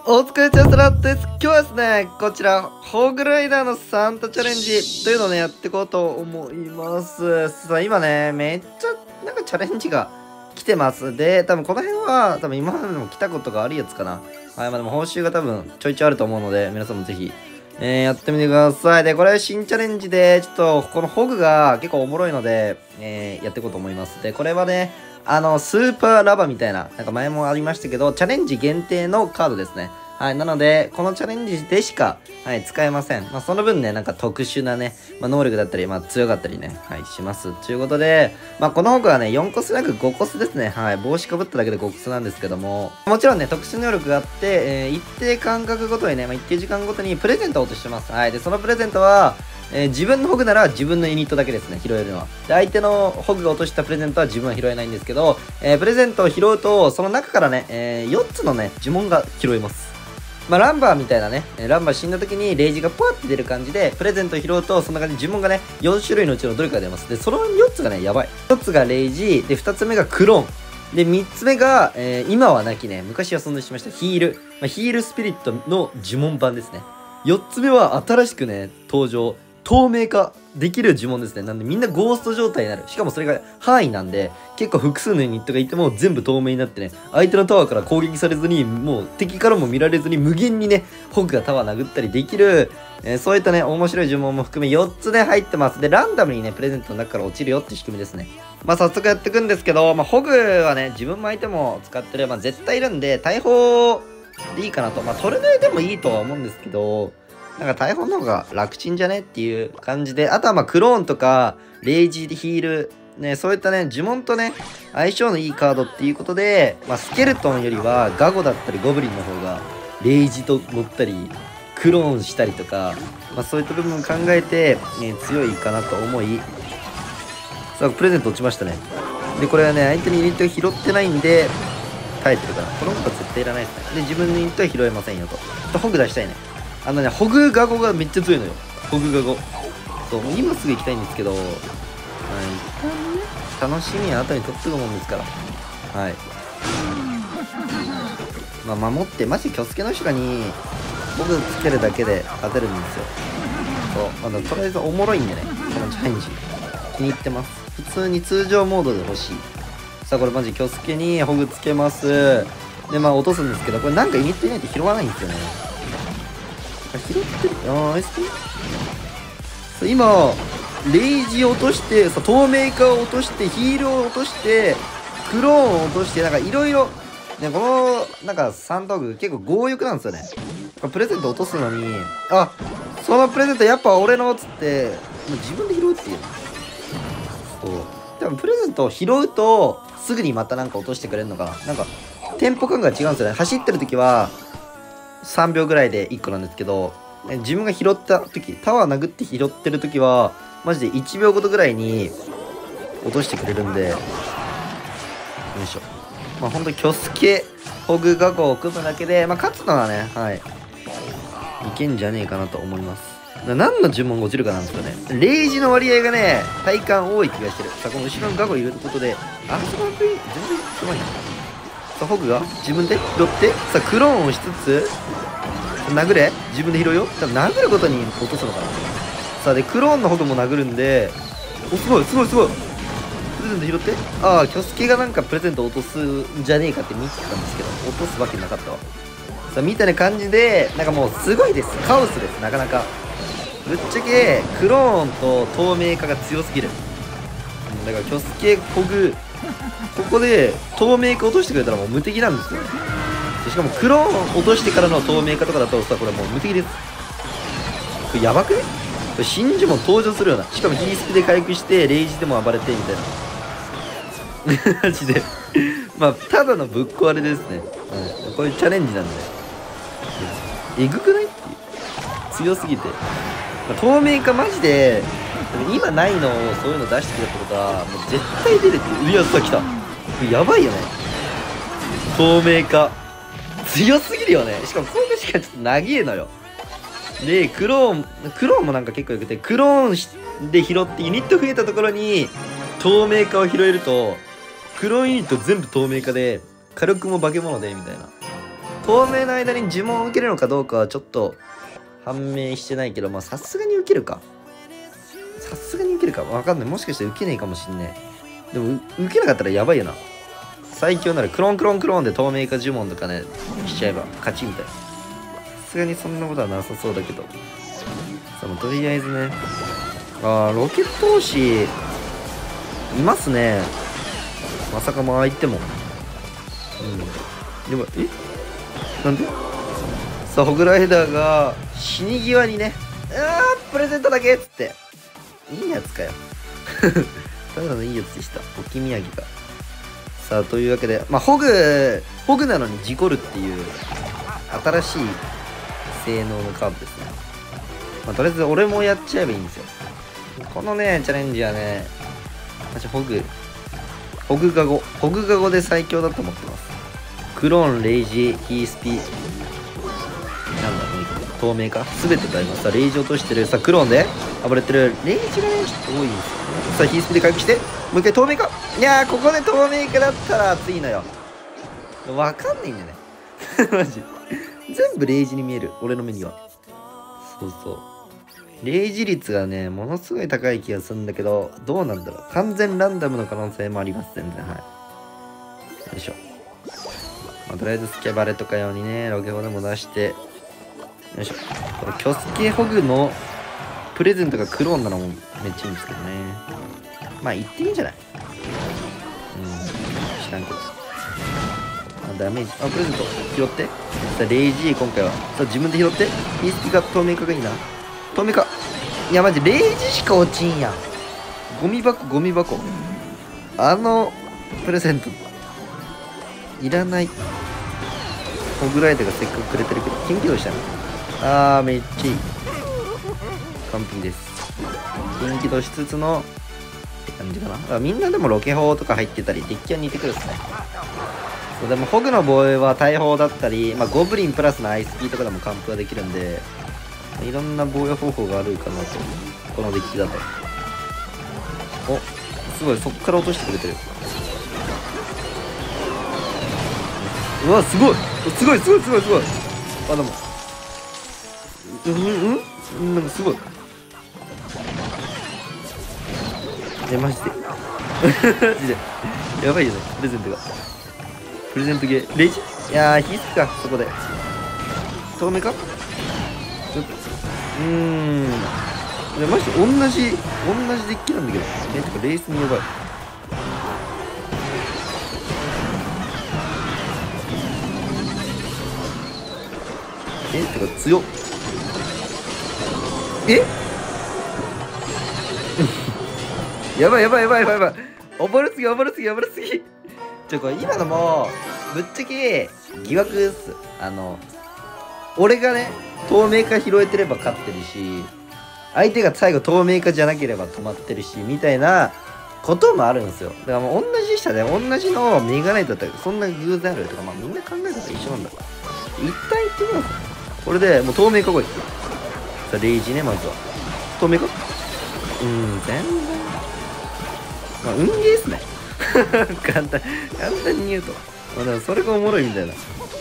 お疲れチャスラです。今日はですね、こちら、ホグライダーのサンタチャレンジというのをね、やっていこうと思います。さあ、今ね、めっちゃ、なんかチャレンジが来てます。で、多分この辺は、多分今までも来たことがあるやつかな。はい、まあでも報酬が多分ちょいちょいあると思うので、皆さんもぜひ、やってみてください。で、これ新チャレンジで、ちょっと、このホグが結構おもろいので、やっていこうと思います。で、これはね、スーパーラバみたいな、なんか前もありましたけど、チャレンジ限定のカードですね。はい。なので、このチャレンジでしか、はい、使えません。まあ、その分ね、なんか特殊なね、まあ、能力だったり、まあ、強かったりね、はい、します。ということで、まあ、この他はね、4コスなく5コスですね。はい。帽子かぶっただけで5コスなんですけども、もちろんね、特殊能力があって、一定間隔ごとにね、まあ、一定時間ごとにプレゼントを落としてます。はい。で、そのプレゼントは、自分のホグなら自分のユニットだけですね、拾えるのは。で、相手のホグが落としたプレゼントは自分は拾えないんですけど、プレゼントを拾うと、その中からね、4つのね、呪文が拾えます。まあ、ランバーみたいなね、ランバー死んだ時にレイジがポワって出る感じで、プレゼントを拾うと、そんな感じで呪文がね、4種類のうちのどれかが出ます。で、その4つがね、やばい。1つがレイジ、で、2つ目がクローン。で、3つ目が、今はなきね、昔は存在しましたヒール。まあ、ヒールスピリットの呪文版ですね。4つ目は新しくね、登場。透明化できる呪文ですね。なんでみんなゴースト状態になる。しかもそれが範囲なんで、結構複数のユニットがいても全部透明になってね、相手のタワーから攻撃されずに、もう敵からも見られずに無限にね、ホグがタワー殴ったりできる、そういったね、面白い呪文も含め4つね、入ってます。で、ランダムにね、プレゼントの中から落ちるよって仕組みですね。まあ早速やっていくんですけど、まあホグはね、自分も相手も使ってれば絶対いるんで、大砲でいいかなと。まあそれでもいいとは思うんですけど、なんか大砲の方が楽ちんじゃねっていう感じで、あとはまあクローンとか、レイジヒール、ね、そういったね、呪文とね、相性のいいカードっていうことで、まあスケルトンよりはガゴだったりゴブリンの方が、レイジと乗ったり、クローンしたりとか、まあそういった部分を考えて、強いかなと思い、さあ、プレゼント落ちましたね。で、これはね、相手にユニットが拾ってないんで、耐えてるから。この子は絶対いらないですね。で、自分のユニットは拾えませんよと。ホグ出したいね。ホグガゴがめっちゃ強いのよ。ホグガゴ。そう、もう今すぐ行きたいんですけど、一旦ね、楽しみは後に取ってくもんですから。はい。まあ、守って、マジキョスケの後ろに、ホグつけるだけで勝てるんですよ。そう、とりあえずおもろいんでね、このチャレンジ。気に入ってます。普通に通常モードで欲しい。さあ、これマジキョスケにホグつけます。で、まあ落とすんですけど、これなんかユニットいないと拾わないんですよね。拾ってる。今、レイジを落として、透明化を落として、ヒールを落として、クローンを落として、なんかいろいろ、ね、この、なんか3道具結構強欲なんですよね。プレゼント落とすのに、あ、そのプレゼントやっぱ俺のっつって、もう自分で拾うっていう。そう。でもプレゼントを拾うと、すぐにまたなんか落としてくれるのかな。なんか、テンポ感が違うんですよね。走ってる時は、3秒ぐらいで1個なんですけど、自分が拾った時、タワー殴って拾ってる時は、マジで1秒ごとぐらいに落としてくれるんで、よいしょ。まあほんと、キョスケ、ホグガゴを組むだけで、まあ勝つのはね、はい、いけんじゃねえかなと思います。何の呪文が落ちるかなんですよね。レイジの割合がね、体感多い気がしてる。さあ、この後ろのガゴ入れることで、そこは全然すごいな。さあ、ホグが自分で拾って、さあ、クローンをしつつ、殴れ自分で拾うよ。多分殴ることに落とすのかな。さあ、で、クローンのホグも殴るんで、お、すごい、すごい、すごい。プレゼント拾って。ああ、キョスケがなんかプレゼント落とすんじゃねえかって見てたんですけど、落とすわけなかったわ。さあ、みたいな感じで、なんかもうすごいです。カオスです、なかなか。ぶっちゃけ、クローンと透明化が強すぎる。だから、キョスケ、ホグ、ここで透明化落としてくれたらもう無敵なんですよ。しかもクローン落としてからの透明化とかだとさ、これもう無敵です。これやばくね？これ真珠も登場するような。しかもヒースピで回復してレイジでも暴れてみたいなマジでまあただのぶっ壊れですね。こういうチャレンジなんでえぐくないっていう強すぎて、まあ、透明化マジで今ないのをそういうの出してくれたってことはもう絶対出るっていう。いやさ来た。やばいよね、透明化強すぎるよね。しかも今回しかちょっと長えのよ。で、クローンもなんか結構よくて、クローンで拾ってユニット増えたところに透明化を拾えると、クローンユニット全部透明化で、火力も化け物で、みたいな。 透明の間に呪文を受けるのかどうかはちょっと判明してないけど、まあさすがに受けるか。さすがに受けるか。わかんない。もしかして受けねえかもしんねえ。でも受けなかったらやばいよな。最強ならクローンで透明化呪文とかね、しちゃえば勝ちみたいな。さすがにそんなことはなさそうだけど。とりあえずね。ロケット押し、いますね。まさかも相手も。でも、なんでさあ、ホグライダーが死に際にね、プレゼントだけっつって。いいやつかよ。ただのいいやつでした。置き土産が。さあ、というわけで、まあ、ホグなのに事故るっていう、新しい性能のカードですね。まあ、とりあえず俺もやっちゃえばいいんですよ。このね、チャレンジはね、私ホグカゴで最強だと思ってます。クローン、レイジ、ヒースピ、なんだ透明化全てとあります。さあ、レイジ落としてる。さあ、クローンで暴れてる。レイジがね、ちょっと多いんですよね。さあ、ヒースピで回復して、もう一回透明化。いやー、ここで透明化だったら熱いのよ。わかんないんだよね。マジ。全部レイジに見える。俺の目には。そうそう。レイジ率がね、ものすごい高い気がするんだけど、どうなんだろう。完全ランダムの可能性もあります、全然。はい。よいしょ。まあ、とりあえずスケバレとか用にね、ロケホでも出して、よいしょ。このキョスケホグのプレゼントがクローンなのもめっちゃいいんですけどね。まあ、言っていいんじゃない？知らんけど。ダメージ。プレゼント拾って。さあ、レイジー今回は。さあ、自分で拾って。ヒースピが透明化がいいな。透明化。いや、マジ、レイジしか落ちんやん。ゴミ箱。プレゼント。いらない。ホグライダーがせっかくくれてるけど、緊急度したね。めっちゃいい。完璧です。緊急度しつつの、って感じかな。だからみんなでもロケ砲とか入ってたり、デッキは似てくるっすね。そうでも、ホグの防衛は大砲だったり、まあ、ゴブリンプラスのアイスキーとかでも完封はできるんで、いろんな防衛方法があるかなと。このデッキだと。すごい、そっから落としてくれてる。うわ、すごいでもなんかすごい。マジでやばいよね、プレゼントが。プレゼントゲーレイジ、いやー、ヒースか。そこで透明か。マジで同じデッキなんだけど、てかレースにやばい。てか強っ。やばい。おぼるすぎ。これ今のもぶっちゃけ疑惑です。俺がね、透明化拾えてれば勝ってるし、相手が最後透明化じゃなければ止まってるし、みたいなこともあるんですよ。だからもう同じ下で同じのメガナイトだったらそんな偶然あるとか、まあみんな考え方一緒なんだから。一旦言ってみようか。これでもう透明化来い。さあ、レイジね、まずは。透明化？全然。まあ、運ゲーっすね。簡単に言うと。まあ、でもそれがおもろいみたいな。ね。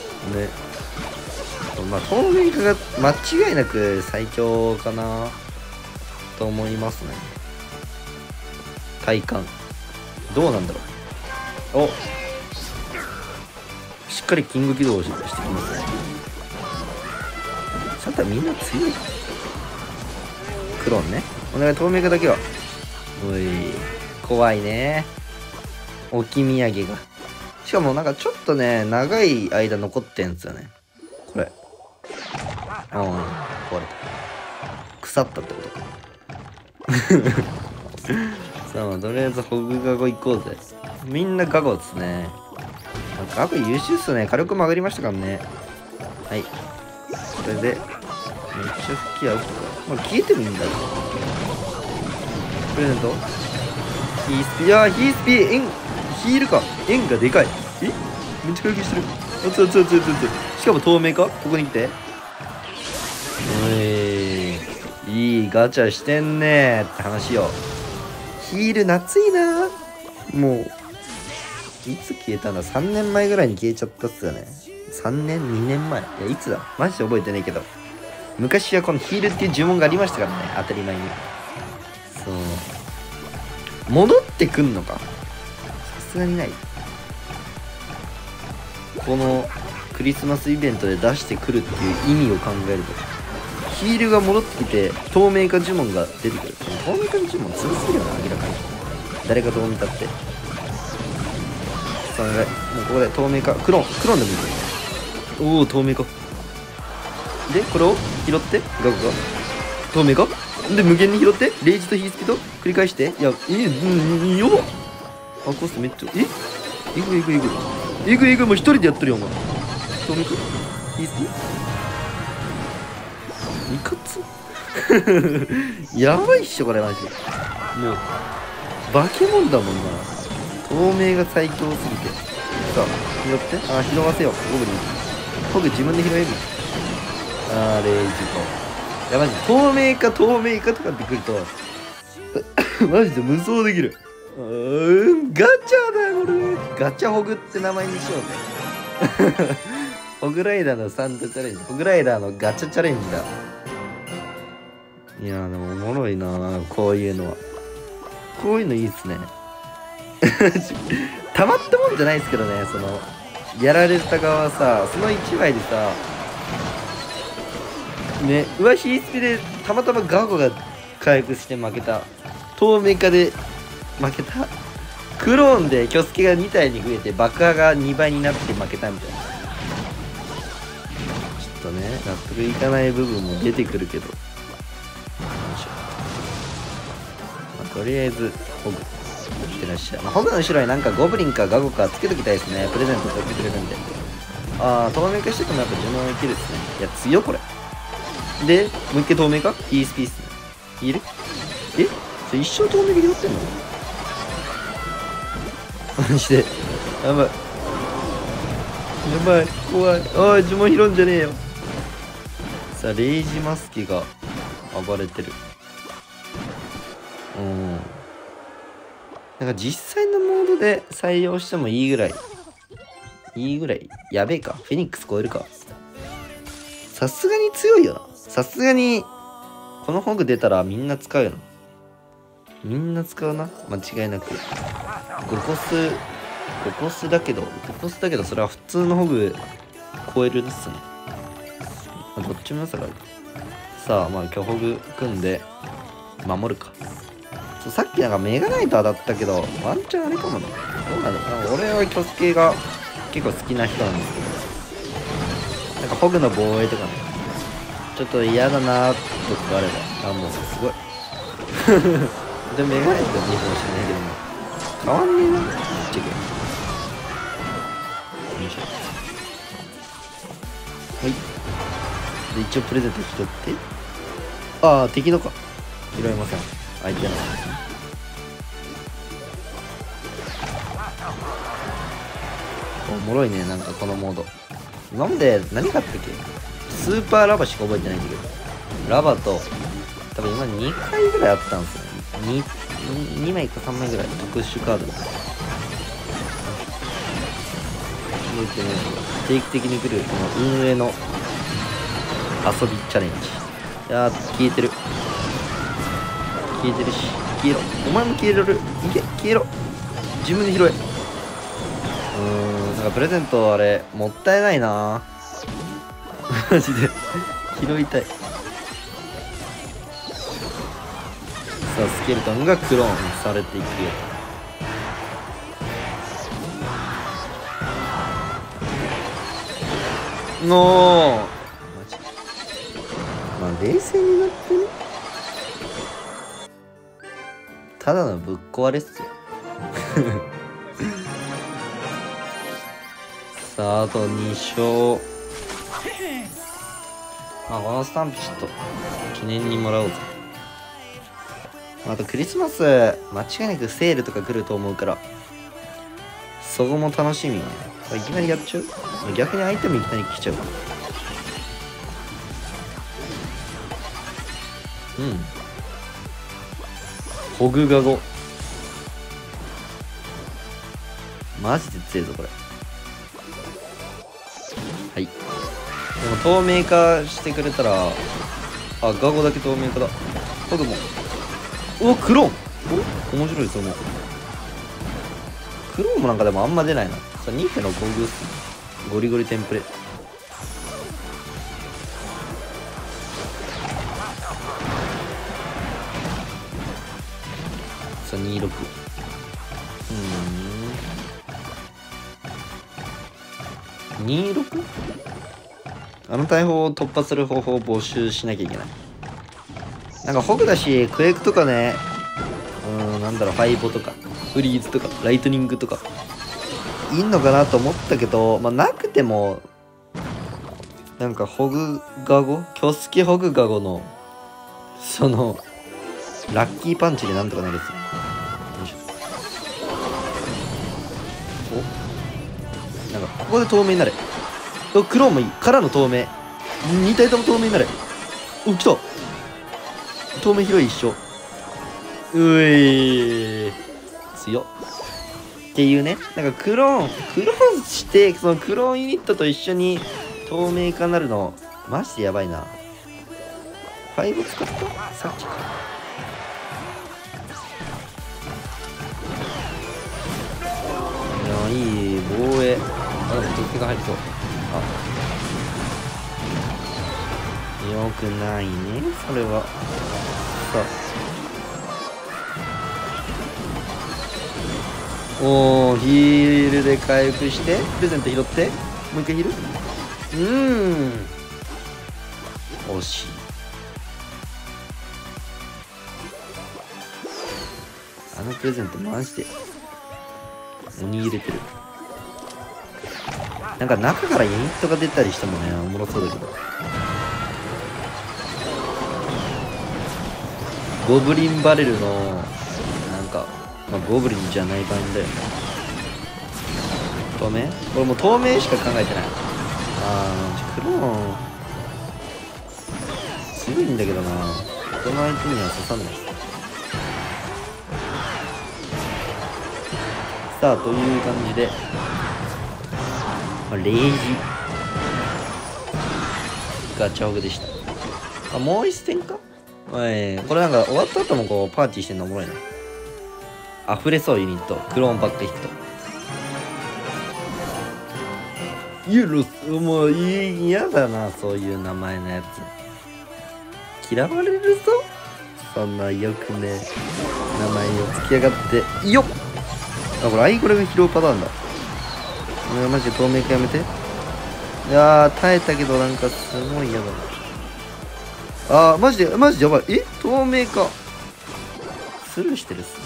まあ、透明化が間違いなく最強かなと思いますね。体感。どうなんだろう。しっかりキング起動してきますね。シャッターみんな強い。クローンね。お願い、透明化だけは。怖いね。置き土産が。しかもなんかちょっとね、長い間残ってんすよね。これ。壊れた。腐ったってことか。さあ、とりあえずホグガゴ行こうぜ。みんなガゴですね。ガゴ優秀っすね。火力も上がりましたからね。はい。これで、めっちゃ吹き合う。まあ、消えてもいいんだよ。プレゼントヒースピヒールか。円がでかい。めっちゃ回復してる。しかも透明か。ここに来て。いいガチャしてんねーって話よ。ヒール夏いなー。もういつ消えたんだ。3年前ぐらいに消えちゃったっすよね。 3年2年前、いやいつだマジで覚えてないけど、昔はこのヒールっていう呪文がありましたからね、当たり前に。そう戻ってくんのか、さすがにない。このクリスマスイベントで出してくるっていう意味を考えると、ヒールが戻ってきて透明化呪文が出てくる。透明化呪文強すぎるよな、明らかに。誰がどう見たって。さあ、もうここで透明化、クローンでもいい。おお、透明化で、これを拾ってガガガ透明化で、無限に拾って、レイジとヒースピード繰り返して、いや、やばっ。あ、コストめっちゃ、えぐい、もう一人でやってるよ、お前。透明化ヒースピいかつやばいっしょ、これマジで。もう、化け物だもんな。透明が最強すぎて。さあ、拾って。あ、拾わせよう。ゴブリン。僕自分で拾える。あー、レイジと。いや、マジで透明化とかってくると、マジで無双できる。ガチャだよ、これ。ガチャホグって名前にしようぜ。ホグライダーのサンタチャレンジ。ホグライダーのガチャチャレンジだ。いやー、でもおもろいな、こういうのは。こういうのいいっすね。たまったもんじゃないですけどね、その、やられた側はさ、その1枚でさ、ね、ヒースピでたまたまガゴが回復して負けた。透明化で負けた。クローンでキョスケが2体に増えて爆破が2倍になって負けたみたいな。ちょっとね、納得いかない部分も出てくるけど。とりあえずホグいってらっしゃい。ホグの後ろになんかゴブリンかガゴかつけときたいですね。プレゼント取ってくれるんで。ああ、透明化しててもやっぱ呪文いけるですね。いや、強これ。で、もう一回透明化 ?ESP っすね。いるえそれ一生透明化拾ってんのマジで。やばい。やばい。怖い。おい、呪文拾うんじゃねえよ。さあ、レイジマスキが暴れてる。なんか実際のモードで採用してもいいぐらい。やべえか。フェニックス超えるか。さすがに強いよな。さすがに、このホグ出たらみんな使うよな。みんな使うな。間違いなく。5コスだけどそれは普通のホグ超えるですね。どっちも良さがある。さあ、まあ今日ホグ組んで、守るか。さっきなんかメガナイト当たったけど、ワンチャンあれかもな。どうなのかな。俺はキョスケが結構好きな人なんですけど、なんかホグの防衛とかね、ちょっと嫌だなーとかあれば、あ、もうすごい。で、メガナイトでもいいかもしれないけども、変わんねえな。ちっちゃいけど。よいしょ。はい。で、一応プレゼント拾って。ああ、敵のか。拾えません。相手の。おもろいね、なんかこのモード。今まで何買ったっけ？スーパーラバしか覚えてないんだけど。ラバと、多分今2回ぐらいあったんですよね。2枚か3枚ぐらい特殊カード。覚えてないけど、定期的に来るこの運営の遊びチャレンジ。いやー、消えてる。消えてるし、消えろ。お前も消えろる。いけ、消えろ。自分で拾え。なんかプレゼントあれ、もったいないなマジで。拾いたい。さあ、スケルトンがクローンされていくよ。のー。マジ。まあ、冷静になってね。ただのぶっ壊れっすよ。さあ、あと2勝。まあ、このスタンプちょっと記念にもらおうぜ。あとクリスマス間違いなくセールとか来ると思うから、そこも楽しみ。いきなりやっちゃう？逆にアイテムいきなり来ちゃう。ホグガゴ。マジで強いぞこれ。はでも透明化してくれたら、あ、ガゴだけ透明化だ。ホグも。お、クローン。お、面白いその。クローンもなんかでもあんま出ないな。さ、2.6 ゴグス。ゴリゴリテンプレ。さ、26。26？ あの大砲を突破する方法を募集しなきゃいけない。なんかホグだし、クエイクとかね、なんだろう、ファイボとか、フリーズとか、ライトニングとか、いんのかなと思ったけど、まあ、なくても、なんかホグガゴキョスケホグガゴの、その、ラッキーパンチでなんとかなるやつ。よいしょ。お、なんかここで透明になれ。お、クローンもいい。からの透明。2体とも透明になれ。お、来た。透明広い一緒。うえー。強っ。っていうね。なんかクローンして、そのクローンユニットと一緒に透明化なるの、マジでやばいな。5使ったさっきか。いや、いい防衛。あ、でも得点が入りそう。あ、よくないね、それは。さあ。おー、ヒールで回復して、プレゼント拾って、もう一回ヒール。惜しい。あのプレゼントマジで鬼入れてる。なんか中からユニットが出たりしてもね、おもろそうだけど。ゴブリンバレルのなんか、まあ、ゴブリンじゃない版だよね。透明？これもう透明しか考えてない。クローン強いんだけどな。この相手には刺さんない。さあ、という感じで、まあ、レイジガチャオグでした。あ、もう一戦か。これなんか終わった後もこうパーティーしてんのおもろいな。溢れそうユニット。クローンばっか引くと。ユーロス、もう嫌だな、そういう名前のやつ。嫌われるぞ。そんなよくね、名前をつきやがって。よっ。あ、これアイコレが拾うパターンだ。マジで透明化やめて。いやー、耐えたけどなんかすごい嫌だな。マジでやばい。透明化。スルーしてるっす。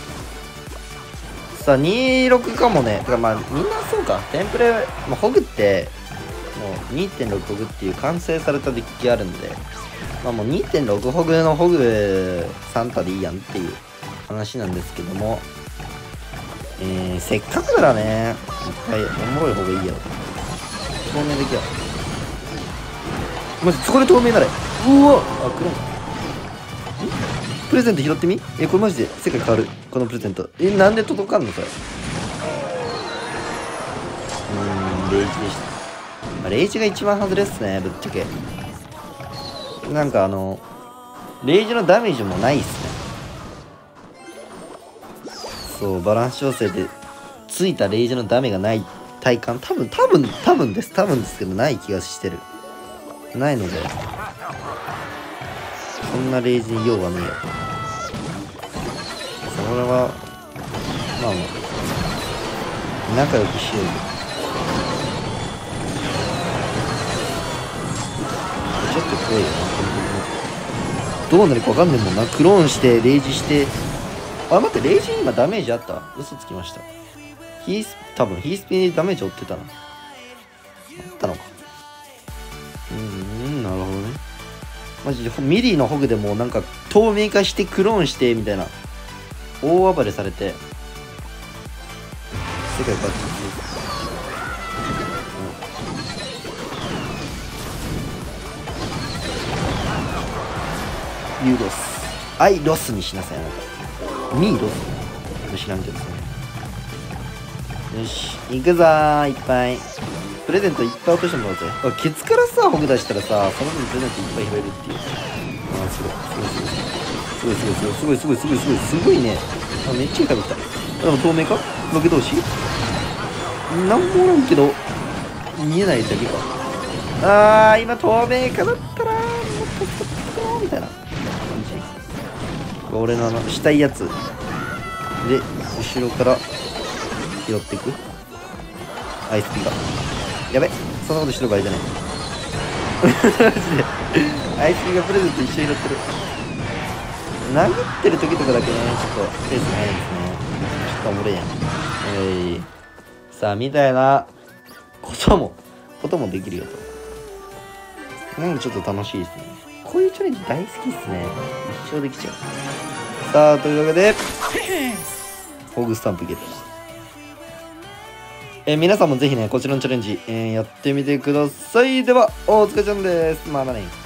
さあ、26かもね。てかまあ、みんなそうか。テンプレ、まあ、ホグって、もう 2.6 ホグっていう完成されたデッキあるんで、まあもう 2.6 ホグのホグサンタでいいやんっていう話なんですけども、せっかくならね、いっぱいおもろい方がいいやろ。透明できや。マジ、そこで透明なれ。うわ、クローン。プレゼント拾ってみ。これマジで世界変わる。このプレゼント。なんで届かんのそれ。レイジでした。まあ、レイジが一番外れっすね、ぶっちゃけ。なんかレイジのダメージもないっすね。そう、バランス調整でついたレイジのダメがない体感。多分ですけど、ない気がしてる。ないので、そんなレイジに用はねえよ。それはまあ仲良くしようよ。ちょっと怖いよな。どうなるか分かんねえもんな。クローンしてレイジして、待って、レイジ今ダメージあった？嘘つきました。多分ヒースピンでダメージ負ってたな。あったのか。なるほどね。マジでミリーのホグでもなんか透明化してクローンしてみたいな大暴れされて世界バッチリユーロス。アイロスにしなさい。あなたミーロス知らんけどさ。よし、行くぞー、いっぱい。 プレゼントいっぱい落としてもらおうぜ。ケツからさ、ホグ出したらさ、その分プレゼントいっぱい拾えるっていう。あ、すごい。すごいね。あ、めっちゃ痛かった。でも透明かロケ同士なんもおらんけど、見えないだけか。あー、今透明化だったら、もっと使ったかなみたいな感じ。俺のしたいやつ。で、後ろから拾っていく。アイスピが。やべ、そんなことしてる場合じゃない。マジで。アイスピがプレゼント一緒に拾ってる。殴ってる時とかだけね、ちょっとペースが速いんですね。ちょっとおもれやん。さあ、みたいなこともできるよと。なんかちょっと楽しいですね。こういうチャレンジ大好きですね。一生できちゃう。さあ、というわけで、ホグスタンプゲット。皆さんもぜひね、こちらのチャレンジ、やってみてください。では、お疲れちゃんです。またね。